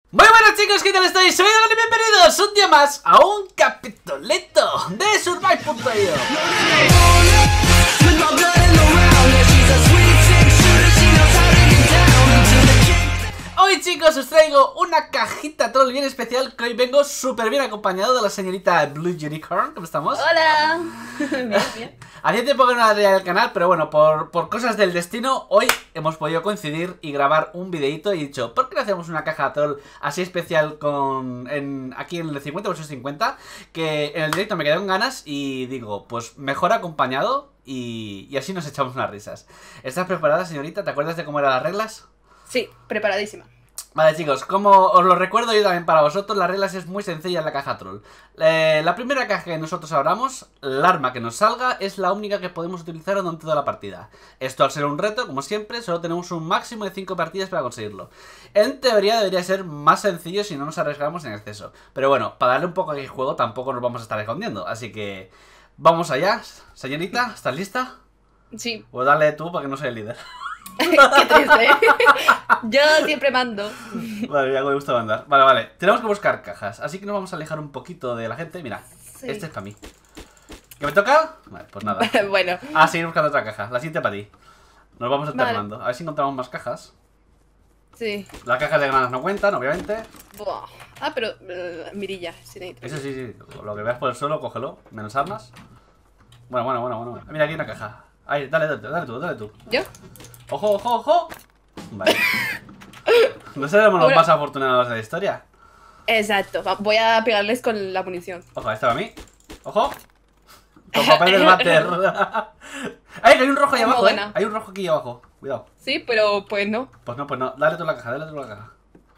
Muy buenas chicos, ¿qué tal estáis? Soy Dragon y bienvenidos un día más a un capitolito de Survive.io. Hoy chicos os traigo una cajita troll bien especial, que hoy vengo súper bien acompañado de la señorita Blue Unicorn. ¿Cómo estamos? Hola. Bien, bien. Hacía tiempo que no la traía al canal, pero bueno, por cosas del destino, hoy hemos podido coincidir y grabar un videito y he dicho, ¿por qué no hacemos una caja troll así especial aquí en el 50 vs 50? Que en el directo me quedé con ganas y digo, pues mejor acompañado y así nos echamos unas risas. ¿Estás preparada, señorita? ¿Te acuerdas de cómo eran las reglas? Sí, preparadísima. Vale chicos, como os lo recuerdo yo también para vosotros, las reglas es muy sencilla en la caja troll. La primera caja que nosotros abramos, el arma que nos salga es la única que podemos utilizar durante toda la partida. Esto al ser un reto, como siempre, solo tenemos un máximo de 5 partidas para conseguirlo. En teoría debería ser más sencillo si no nos arriesgamos en exceso. Pero bueno, para darle un poco de juego tampoco nos vamos a estar escondiendo. Así que vamos allá, señorita, ¿estás lista? Sí. Pues dale tú para que no soy el líder. Qué triste. Yo siempre mando. Vale, ya me gusta mandar. Vale, tenemos que buscar cajas. Así que nos vamos a alejar un poquito de la gente. Mira, Sí. este es para mí. ¿Qué me toca? Vale, pues nada. Bueno. A seguir buscando otra caja. La siguiente para ti. Nos vamos alternando. Vale. A ver si encontramos más cajas. Sí. Las cajas de granadas no cuentan, obviamente. Buah. Ah, pero mirilla, sí necesito. Eso sí. Lo que veas por el suelo, cógelo. Menos armas. Bueno. Mira, aquí hay una caja. Ahí, dale tú. ¿Yo? ¡Ojo! Vale. No seremos los más afortunados de la historia. Exacto. Voy a pegarles con la munición. Ojo, esta para mí. Ojo. Con papel del váter. ¡Ay, que hay un rojo ahí Muy abajo, buena. Hay un rojo aquí abajo. Cuidado. Sí, pero pues no. Pues no. Dale tú la caja,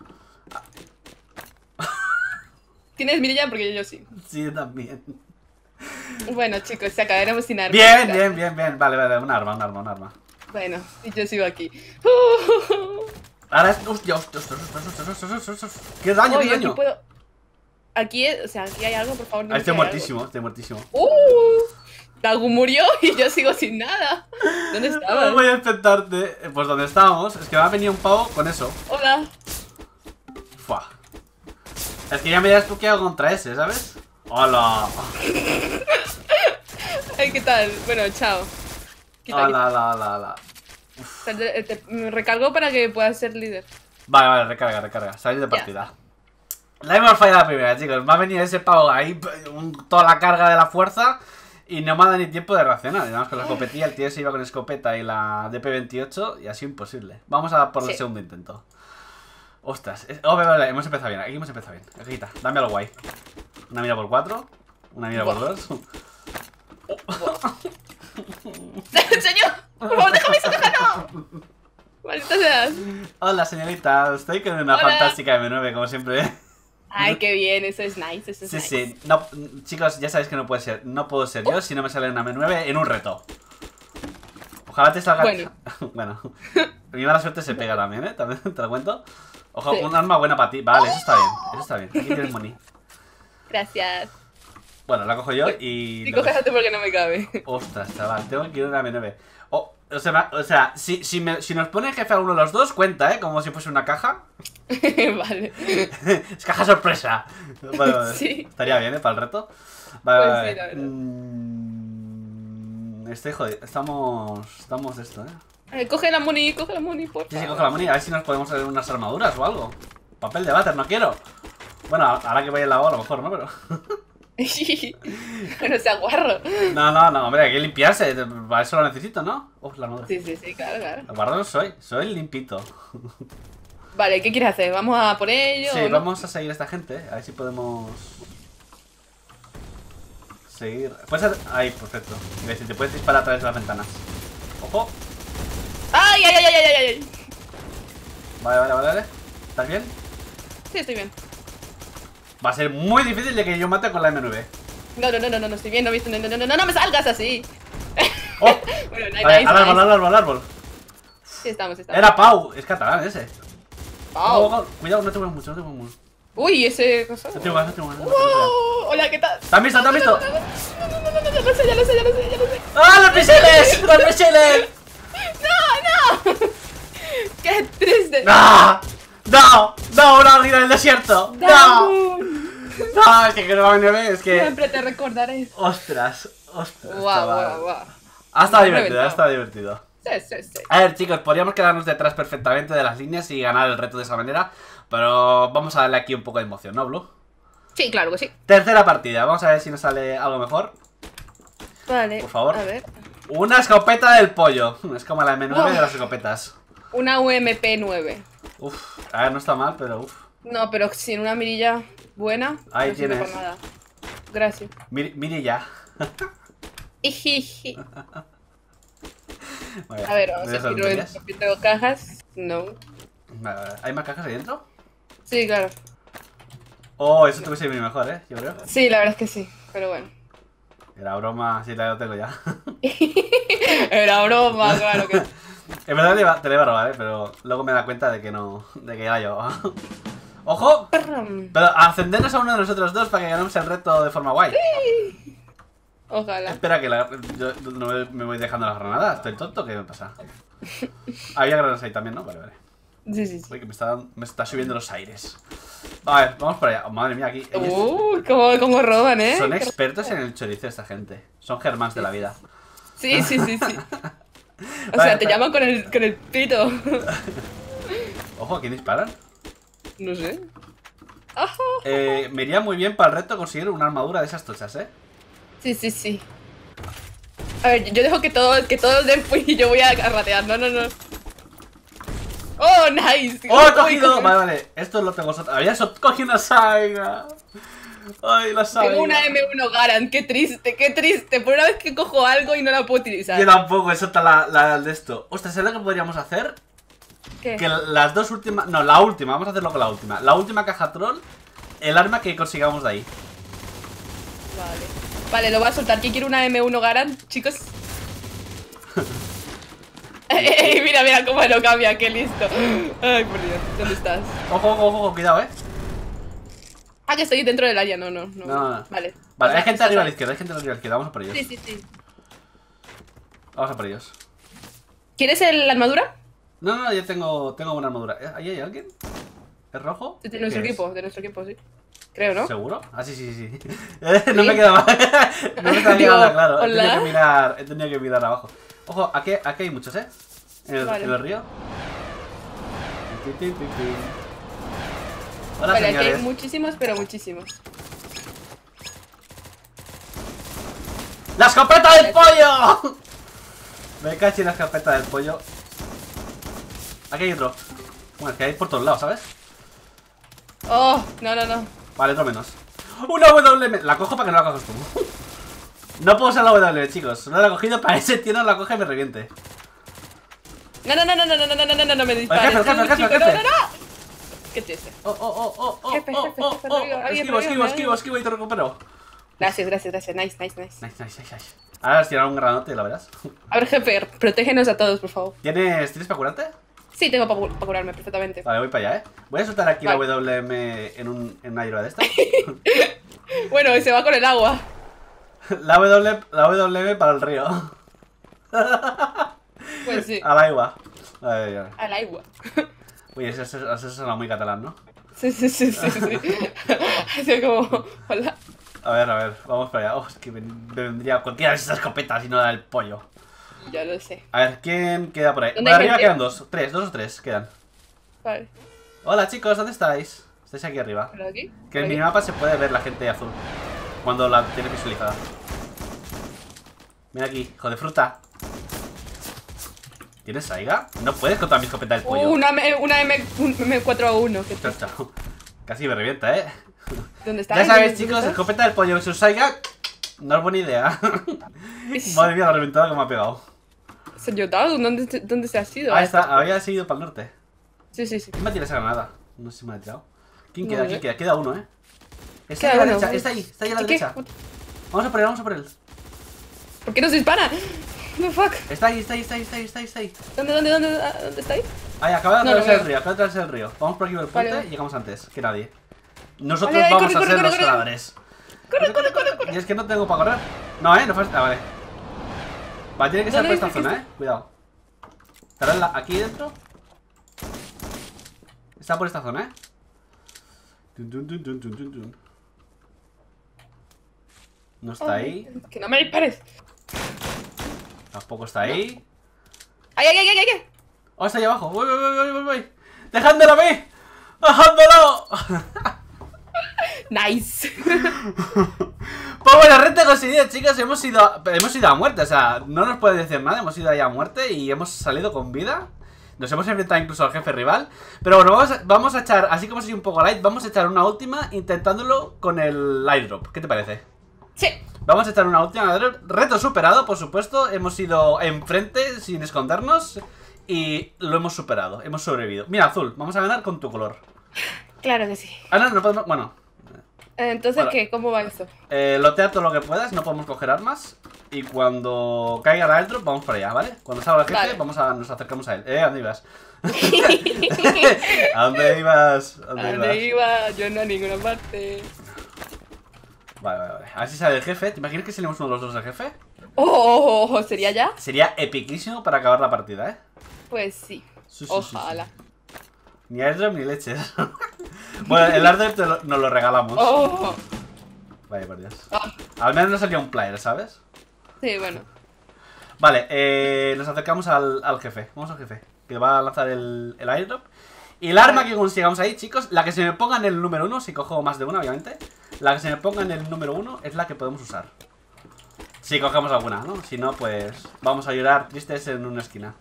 ¿Tienes mirilla? Porque yo sí. Sí, yo también. Bueno, chicos, se acabaremos sin armas. Bien. Vale. Un arma. Bueno, y yo sigo aquí. Ahora es... Hostia. ¡Qué daño, Oye, qué aquí daño! puedo... Aquí, o sea, aquí hay algo, por favor. No Estoy me quede algo. muertísimo. Dagu murió y yo sigo sin nada. ¿Dónde estabas? Voy a intentarte. Pues donde estábamos, es que me ha venido un pavo con eso. Hola. Fua. Es que ya me dirás tú qué hago contra ese, ¿sabes? ¡Hola! Ay, ¿qué tal? Bueno, chao. Quita. ¡Hola! Me recargo para que puedas ser líder. Vale, recarga. Salir de partida. La hemos fallado la primera, chicos. Me ha venido ese pavo ahí, toda la carga de la fuerza. Y no me ha dado ni tiempo de reaccionar. Además, con la escopetilla, el tío se iba con escopeta y la DP28 y ha sido imposible. Vamos a por el segundo intento. Ostras. Vale, hemos empezado bien. Aquí hemos empezado bien. Aquí está. Dame a lo guay. Una mira por 4. Una mira por 2. ¡Señor! ¡Por favor, déjame esa caja, no! ¡Maldita seas! Hola, señorita. Estoy con una Hola. fantástica M9, como siempre. Ay, qué bien, eso es nice, eso es nice. Sí. No, chicos, ya sabéis que no puede ser. No puedo ser yo si no me sale una M9 en un reto. Ojalá te salga. Bueno. Bueno. Mi mala suerte se pega también, ¿eh? También te lo cuento. Ojo, Sí. un arma buena para ti. Vale, eso está bien. Aquí tienes money. Gracias. Bueno, la cojo yo y... Y cógete porque no me cabe. Ostras, chaval, tengo que ir a una M9. O sea, si nos pone el jefe a uno de los dos, cuenta, ¿eh? Como si fuese una caja. Vale. Es caja sorpresa. Vale. Sí. Estaría bien, ¿eh? Para el reto. Vale, Pues vale. sí, la verdad. Estoy jodido. Estamos de esto, ¿eh? Coge la muni, por favor. Sí, coge la moneda. A ver si nos podemos hacer unas armaduras o algo. Papel de váter, no quiero. Bueno, ahora que vaya el lavabo a lo mejor, ¿no? Pero... Bueno, sea guarro. No, hombre, hay que limpiarse. Para eso lo necesito, ¿no? La armadura. Sí, claro. El guarro no soy limpito. Vale, ¿qué quieres hacer? ¿Vamos a por ello? Sí, o no? vamos a seguir a esta gente. A ver si podemos... seguir... Ahí, perfecto. Y ver si te puedes disparar a través de las ventanas. ¡Ojo! ¡Ay! Vale. ¿Estás bien? Sí, estoy bien. Va a ser muy difícil de que yo mate con la M9. No, estoy bien, no me salgas así. ¡Oh! Bueno, Vale, al árbol. Sí, estamos. Era Pau, es catalán ese. Pau. Oh, cuidado, no te muevas mucho. Uy, ese cosa. No te muevas. Hola, ¿qué tal? ¿Te han visto? No, ya lo sé. ¡Ah, los misiles! ¡Los misiles! ¡No! ¡Qué triste! ¡Ah! ¡No! ¡No! ¡Una hormiga del desierto! ¡No! No, es que no va a venir, es que... Siempre te recordaré. Ostras, ostras, Guau, chaval. guau, guau. Ha estado Me he divertido, ha reventado. estado divertido. Sí. A ver, chicos, podríamos quedarnos detrás perfectamente de las líneas y ganar el reto de esa manera, pero vamos a darle aquí un poco de emoción, ¿no, Blue? Sí, claro que sí. Tercera partida, vamos a ver si nos sale algo mejor. Vale. Por favor. A ver. Una escopeta del pollo. Es como la M9 Oh. de las escopetas. Una UMP 9. Uf, a ver, no está mal, pero uf. No, pero sin una mirilla buena. Ahí no sirve tienes. para nada. Gracias. Mire ya. Ijiji. Vale, A ver, vamos ¿tienes a las girar el botellas? papito de cajas. No. Vale, ¿hay más cajas ahí dentro? Sí, claro. Oh, eso tuve que ser muy mejor, yo creo. Sí, la verdad es que sí. Pero bueno. Era broma, sí, lo tengo ya. Era broma, claro que. En verdad te le iba a robar, pero luego me da cuenta de que no. De que era yo. ¡Ojo! Pero ascendernos a uno de nosotros dos para que ganemos el reto de forma guay. Ojalá. Espera que yo no me voy dejando las granadas. ¿Estoy tonto? ¿Qué me pasa? Había granadas ahí también, ¿no? Vale, vale. Sí. Uy, que me está subiendo los aires. A ver, vamos por allá. Oh, madre mía, aquí. Cómo roban, ¿eh? Son expertos en el chorizo esta gente. Son germans de la vida. Sí. O Vale, sea, te llaman con el pito. Ojo, ¿a quién disparan? No sé. Ajá. Me iría muy bien para el reto conseguir una armadura de esas tochas, ¿eh? Sí. A ver, yo dejo que todos den y yo voy a ratear. No. ¡Oh, nice! ¡Oh, he Uy, cogido! cogí- Vale. Esto lo tengo. Cogí una saiga. Ay, la saiga. Tengo una M1 Garand, qué triste. Por una vez que cojo algo y no la puedo utilizar. Yo tampoco, eso está la de esto. Ostras, ¿sabes lo que podríamos hacer? ¿Qué? Que las dos últimas... No, la última, vamos a hacerlo con la última. La última caja troll, el arma que consigamos de ahí. Vale, lo voy a soltar. ¿Quién quiere una M1 Garand, chicos? Mira cómo lo cambia, qué listo. Ay, por Dios, ¿dónde estás? Ojo, cuidado, Ah, que estoy dentro del área, no. No. Vale. Vale, hay gente arriba a la izquierda. izquierda, vamos a por ellos. Sí. Vamos a por ellos. ¿Quieres la armadura? No, yo tengo una armadura. ¿Ahí hay alguien? ¿Es rojo? De nuestro ¿Qué es? equipo, sí. Creo, ¿no? ¿Seguro? Ah, sí. No me queda mal. No me está Digo, quedando claro. hola. He tenido que mirar abajo. Ojo, aquí hay muchos, ¿eh? Vale. En el río. Hola, Vale, aquí señores. hay muchísimos, pero muchísimos. ¡La escopeta del pollo! Me caché en la escopeta del pollo. Aquí hay otro. Bueno, es que hay por todos lados, ¿sabes? Oh, no. Vale, otro menos. ¡Una WM! La cojo para que no la cojas tú. No puedo usar la W, chicos. No la he cogido para ese tío no la coge y me reviente. No, me dispares. El jefe. No. Qué triste. Jefe, Esquivo y te recupero. Gracias. Nice. Nice. Ahora tirar un granote, la verás. A ver, jefe, protégenos a todos, por favor. ¿Tienes para curarte? Sí, tengo para curarme perfectamente. Vale, voy para allá, Voy a soltar aquí Vale. la WM en una hierba de esta. Bueno, y se va con el agua. La WM para el río. Pues sí, Al agua. Ay. al agua. Uy, eso suena muy catalán, ¿no? Sí. Así como, hola. A ver, vamos para allá. Oh, es que me vendría cualquiera de esas escopetas y no la del pollo. Ya lo sé. A ver, ¿quién queda por ahí? ¿Dónde Por hay arriba gente? quedan dos o tres quedan. Vale. Hola chicos, ¿dónde estáis? Estáis aquí arriba. ¿Por aquí? Que en ¿Por el aquí? minimapa se puede ver la gente azul cuando la tienes visualizada. Mira aquí, hijo de fruta. ¿Tienes saiga? No puedes contra mi escopeta del pollo. Una M4A1. ¿Qué Chao, tal? chao. Casi me revienta, ¿Dónde está? Ya sabéis, ¿Dónde chicos, está? escopeta del pollo versus saiga. No es buena idea. Madre mía, la reventada que me ha pegado. Señor Dao, ¿dónde se ha ido? Ahí está, había seguido para el norte. Sí. ¿Quién me tira esa granada? No sé si me la ha tirado. ¿Quién No queda? sé. ¿Quién queda? Queda uno, Está Queda ahí a la uno. derecha, está ahí a la ¿Qué? derecha. Vamos a por él. ¿Por qué nos dispara? The fuck. Está ahí. ¿Dónde está ahí? Ahí, acaba de No lo atravesar el veo. rio, acaba de atravesar el río. Vamos por aquí por el puente Vale. y llegamos antes que nadie. Nosotros Vale, vamos corre, a ser corre, los corre. ganadores. Corre. Y es que no tengo para correr. No, no falta. Vale. Vale, tiene que ser por ¿Dónde esta dice que zona, Cuidado. ¿Estará aquí dentro? Está por esta zona, ¿eh? No está ahí. Que no me dispares. Tampoco está ahí. ¡Ay, ay, ay, ay, ay! Oh, está ahí abajo. Voy. ¡Dejándolo a mí! ¡Dejándolo! Nice. Pues bueno, renta conseguida, chicos. Hemos ido a muerte. O sea, no nos puede decir nada. Hemos ido ahí a muerte y hemos salido con vida. Nos hemos enfrentado incluso al jefe rival. Pero bueno, vamos a echar, así como soy un poco light, vamos a echar una última intentándolo con el airdrop. ¿Qué te parece? Sí. Vamos a echar una última. Reto superado, por supuesto. Hemos ido enfrente sin escondernos y lo hemos superado. Hemos sobrevivido. Mira, azul, vamos a ganar con tu color. Claro que sí. Ah, no podemos. Bueno. Entonces, Bueno. ¿qué? ¿Cómo va eso? Lotea todo lo que puedas, no podemos coger armas. Y cuando caiga el airdrop, vamos para allá, ¿vale? Cuando salga el jefe, Vale. nos acercamos a él. ¿A dónde ibas? ¿A dónde ibas? ¿A ¿A dónde iba? Yo no a ninguna parte. Vale. A ver si sale el jefe. ¿Te imaginas que salimos uno de los dos del jefe? Oh, ¿sería ya? Sería epiquísimo para acabar la partida, ¿eh? Pues sí. Sí. Ojalá. Ni airdrop ni leches. Bueno, el airdrop nos lo regalamos. Oh. Vaya, por Dios. Ah, Al menos nos salía un player, ¿sabes? sí, bueno. Vale, nos acercamos al jefe. Vamos al jefe, que va a lanzar el airdrop. Y el arma que consigamos ahí, chicos, la que se me ponga en el número 1, si cojo más de una, obviamente. La que se me ponga en el número 1 es la que podemos usar. Si cogemos alguna, ¿no? Si no, pues vamos a llorar tristes en una esquina.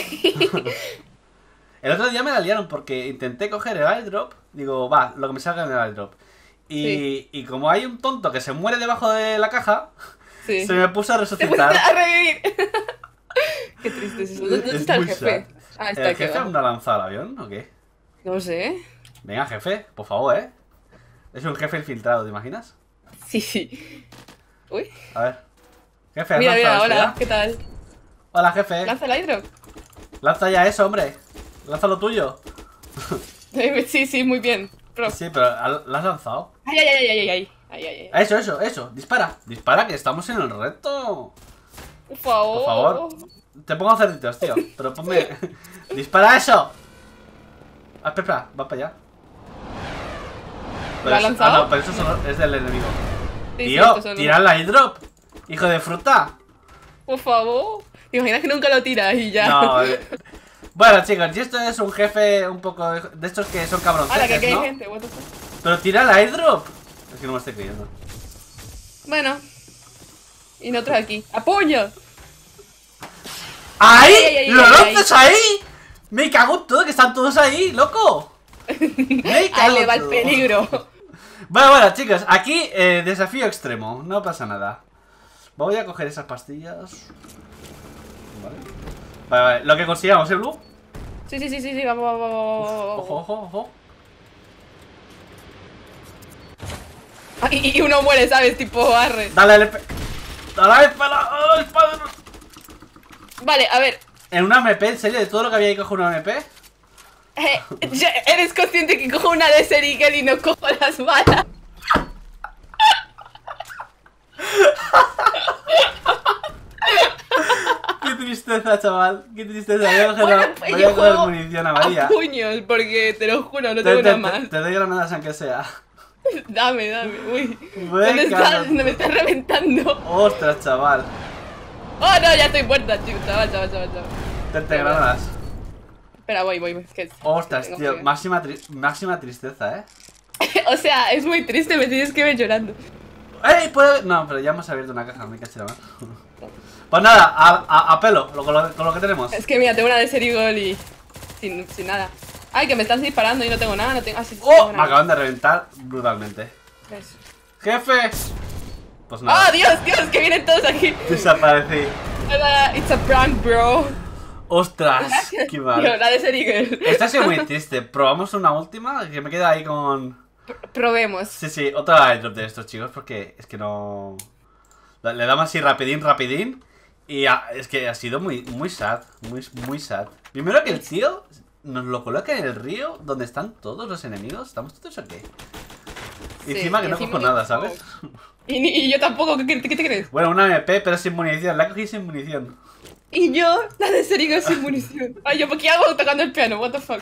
El otro día me la liaron porque intenté coger el airdrop. Digo, va, lo que me salga en el airdrop. Y como hay un tonto que se muere debajo de la caja, Sí. se me puso a ¡Te resucitar. pusiste a revivir! Qué triste es eso. ¿Dónde Es está el muy jefe? sad. Ah, está ¿El aquí. jefe abajo. aún no ha lanzado el avión o qué? No sé. Venga, jefe, por favor, ¿eh? Es un jefe infiltrado, ¿te imaginas? Sí. Uy. A ver. Jefe, ¿has Mira, lanzado mira, esto hola. ya? ¿Qué tal? Hola, jefe. ¿Lanza el airdrop? Lanza ya eso, hombre. Lanza lo tuyo. Sí, muy bien. Pro. Sí, pero ¿lo has lanzado? Ay, ay, ay, ay, ay, ay. Ay, ay, ay. Eso. Dispara. Dispara, que estamos en el reto. Por favor. Por favor. Te pongo cerditos, tío. Pero ponme... ¡Dispara eso! Ah, espera, va para allá. ¿Lo ha lanzado? Ah, no, pero eso solo es del enemigo. Sí, Tío, estos son- tira el airdrop. Hijo de fruta. Por favor. ¿Te imaginas que nunca lo tiras y ya? No, Bueno, chicos, y esto es un jefe un poco de estos que son ¡Hala, que cabroncetes, aquí hay ¿no? gente! What the fuck. Pero tira el airdrop. Es que no me estoy creyendo. Bueno. Y nosotros aquí. ¡A puño! ¡Ahí! Ay, ay, ay, ¡Lo ay, lanzas ahí! Me cago en todo, que están todos ahí, loco. Me cago Ahí le en va el todo. peligro. Bueno, chicos, aquí desafío extremo. No pasa nada. Voy a coger esas pastillas. Vale, lo que consigamos, ¿eh, Blue? Sí, vamos. Ojo. Ah, y uno muere, ¿sabes? Tipo, arre. Dale al dale al espada. Vale, a ver. En una MP, ¿en serio? ¿De todo lo que había que coger una MP? ¿Eres consciente que cojo una de Serigel y no cojo las balas? Qué tristeza, chaval. Qué tristeza. Voy a coger, Bueno, pues voy yo a coger juego munición amarilla. a puños, porque te lo juro, no tengo nada más. Te doy granadas aunque sea. Dame. Uy. Me Me estás reventando. Ostras, chaval. Oh, no, ya estoy muerta, chico. Chaval. 30 granadas. Espera, voy. Es que Ostras, tengo tío. frío. Máxima tristeza, ¿eh? O sea, es muy triste, me tienes que ver llorando. ¡Ey! ¿Puedo...? No, pero ya hemos abierto una caja, me caché la mano. Pues nada, a pelo, con lo que tenemos. Es que mira, tengo una de Serigol y... Sin nada. Ay, que me están disparando y no tengo nada, no tengo... Ah, sí, ¡Oh! tengo Me nada. acaban de reventar brutalmente. Eso. ¡Jefe! Pues nada, ¡Oh, Dios! Que vienen todos aquí. desaparecí. Hola, it's a prank, bro. ¡Ostras! ¡Qué No, mal! la de Serigol. Esta ha sido muy triste. Probamos una última, que me queda ahí con... Probemos. Sí, otra airdrop de estos, chicos, porque es que no... Le damos así rapidín. Y es que ha sido muy sad, muy sad. Primero que el tío nos lo coloca en el río donde están todos los enemigos. ¿Estamos todos aquí? Y Sí, encima que y no encima cojo ni- nada, ¿sabes? Y yo tampoco, ¿qué te crees? Bueno, una MP, pero sin munición. La cogí sin munición. Y yo, la de Serigo sin munición. Ay, ¿yo qué hago tocando el piano? What the fuck.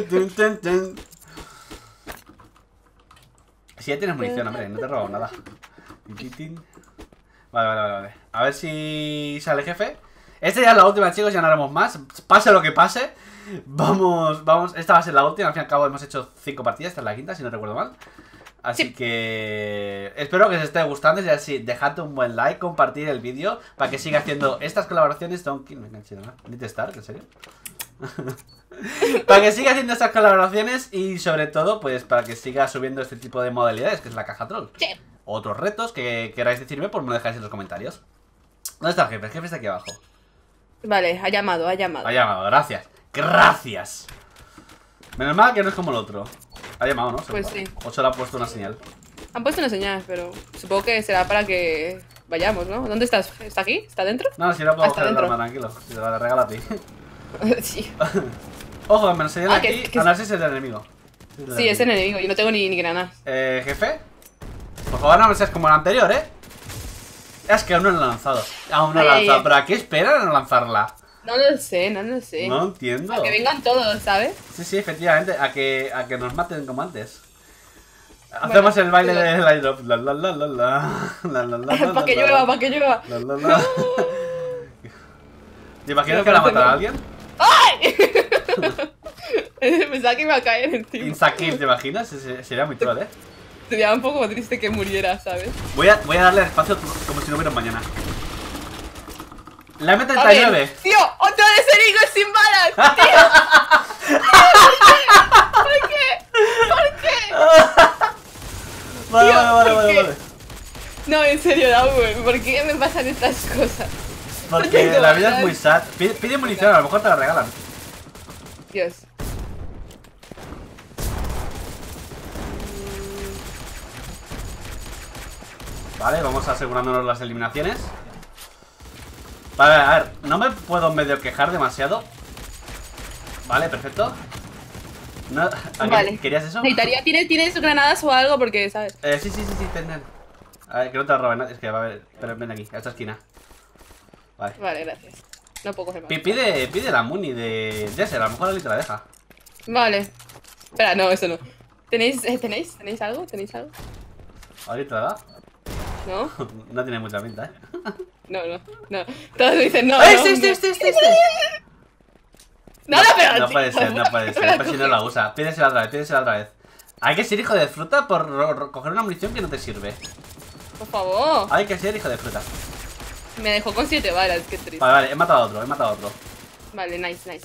Si ya tienes munición, hombre, no te he robado nada. Vale. A ver si sale jefe. Esta ya es la última, chicos, ya no haremos más. Pase lo que pase. Vamos. Esta va a ser la última. Al fin y al cabo hemos hecho 5 partidas. Esta es la quinta, si no recuerdo mal. Así que espero que os esté gustando. Y así, dejad un buen like, compartir el vídeo para que siga haciendo estas colaboraciones. Donkey, me enganché, ¿no? ¿Need Stark? ¿En serio? Para que siga haciendo estas colaboraciones y sobre todo, pues para que siga subiendo este tipo de modalidades, que es la caja troll. Sí. Otros retos que queráis decirme, pues me lo dejáis en los comentarios. ¿Dónde está el jefe? El jefe está aquí abajo. Vale, ha llamado. Ha llamado, gracias. ¡Gracias! Menos mal que no es como el otro. Ha llamado, ¿no? Pues sí. O se le ha puesto una señal. Han puesto una señal, pero supongo que será para que vayamos, ¿no? ¿Dónde estás? ¿Está aquí? ¿Está dentro? No, si no puedo Está coger el dentro. arma, tranquilo. Si te la regalo a ti. Sí. Ojo, me lo señala aquí. que- A no ser si es el enemigo. Sí, es enemigo. Yo no tengo ni granadas. Jefe. Por favor, no me seas como el anterior, ¿eh? Es que aún no lo he lanzado. Aún no lo he Ay, lanzado. ay. ¿Pero a qué esperan a lanzarla? No lo sé. No entiendo. A que vengan todos, ¿sabes? Sí, efectivamente. A que nos maten como antes. Hacemos el baile de la drop. La la la la la. Para que llueva, para que llueva. La la la. ¿Te imaginas que la matará a alguien? ¡Ay! Pensaba que iba a caer encima. Insta-kill, ¿te imaginas? Sería muy troll, ¿eh? Sería un poco triste que muriera, ¿sabes? Voy a darle espacio como si no hubiera un mañana. La A ver, M39. tío, otro de Serigo sin balas, tío. ¿Por qué? ¿Por qué? Vale. No, en serio, Daúl, ¿por qué me pasan estas cosas? Porque tengo la vida es balas. muy sad. Pide munición, a lo mejor te la regalan. Dios. Vale, vamos asegurándonos las eliminaciones. Vale, a ver, no me puedo medio quejar demasiado. Vale, perfecto. No, ¿a qué? Vale. ¿Querías eso? Necesitaría, ¿tienes granadas o algo? Porque, ¿sabes? Sí, tendrán. A ver, que no te lo roben. Es que va a haber. Pero ven aquí, a esta esquina. Vale. Vale, gracias. No puedo coger más. Pide la muni de Jesser, a lo mejor Ali te la deja. Vale. Espera, no, eso no. ¿Tenéis algo? ¿Tenéis algo? ¿Ali te la da? ¿No? No tiene mucha pinta, No. Todos me dicen no. ¡Eh, no, este! No, pero No puede ser, pues si no la usa. Pídesela otra vez. Hay que ser hijo de fruta por coger una munición que no te sirve. Por favor. Hay que ser hijo de fruta. Me dejó con 7 balas, qué triste. Vale, he matado a otro. Vale, nice.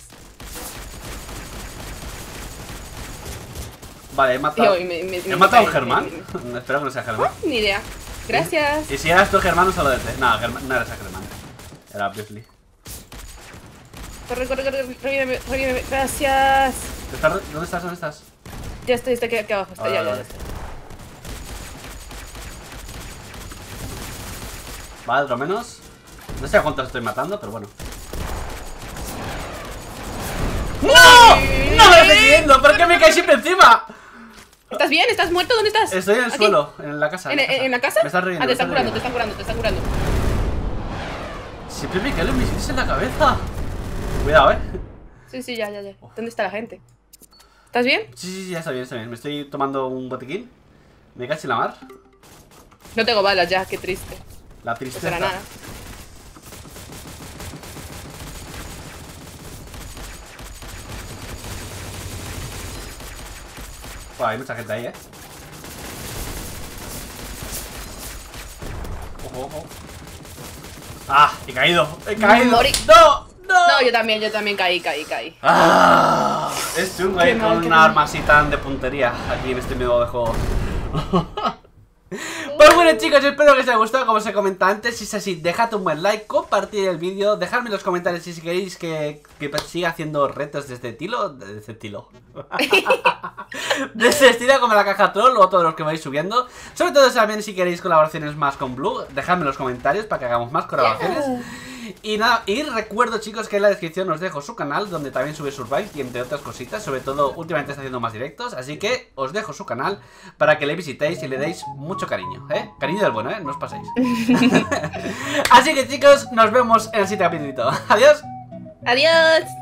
Vale, he matado. Tío, ¿He matado a un Germán? Espero que no sea Germán. Ni idea. Gracias. Y si eras tú Germán, no solo de té. No, no eras a Germán. Era Briefly. Corre, revíveme. Gracias. ¿Dónde estás? Ya estoy aquí abajo. Está, ya. Vale. Vale, otro menos. No sé a cuántos estoy matando, pero bueno. ¡No! ¡No me lo estoy viendo! ¿Por qué me caes siempre encima? ¿Estás bien? ¿Estás muerto? ¿Dónde estás? Estoy en el ¿Aquí? suelo, en la casa. ¿En la casa? Me estás riendo. Ah, te están curando. Siempre me caen los misiles en la cabeza. Cuidado, Sí, ya. ¿Dónde está la gente? ¿Estás bien? Sí, ya está bien. Me estoy tomando un botiquín. Me cacho en la mar. No tengo balas ya, qué triste. La No tristeza. será nada. Buah, hay mucha gente ahí, Ojo. ¡Ah! He caído. Morí. ¡No! No, yo también caí. ¡Ah! Es chungo Qué ahí mal, con qué una mal. arma así tan de puntería aquí en este modo de juego. Pues bueno, chicos, espero que os haya gustado. Como os he comentado antes, si es así, dejad un buen like, compartid el vídeo, dejadme en los comentarios si queréis que siga haciendo retos de este estilo. De este estilo como la caja troll o todos los que vais subiendo. Sobre todo también si queréis colaboraciones más con Blue, dejadme en los comentarios para que hagamos más colaboraciones. Y nada, y recuerdo, chicos, que en la descripción os dejo su canal, donde también sube Survive y entre otras cositas. Sobre todo, últimamente está haciendo más directos. Así que os dejo su canal para que le visitéis y le deis mucho cariño, ¿eh? Cariño del bueno, ¿eh? No os paséis. Así que, chicos, nos vemos en el siguiente capítulo. Adiós. Adiós.